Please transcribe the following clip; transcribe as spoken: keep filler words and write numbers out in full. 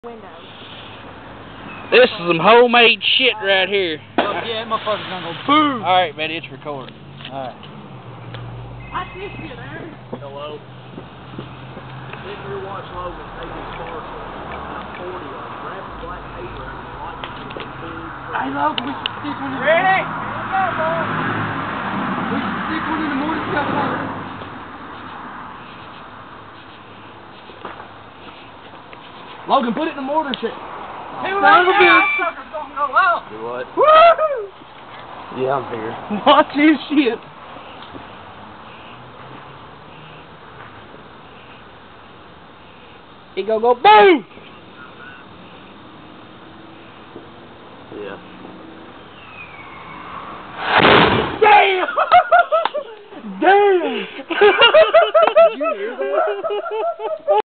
Windows. This is some homemade shit right here. Oh, yeah, that motherfucker's gonna go boom. Alright, buddy, it's recording. Alright. Watch this shit, Aaron. Hello. Sit here, watch Logan take his car for about forty of them. Grab the black paper and watch it get big. Hey, Logan, we should stick one in the morning. Ready? Here we go, boy. We should stick one in the morning sky. Logan, put it in the mortar shit. Hey, we're not gonna sucker's gonna go out. Do what? Woo! Yeah, I'm here. Watch this shit. It gonna go boom! Yeah. Damn! Damn! Did you hear that?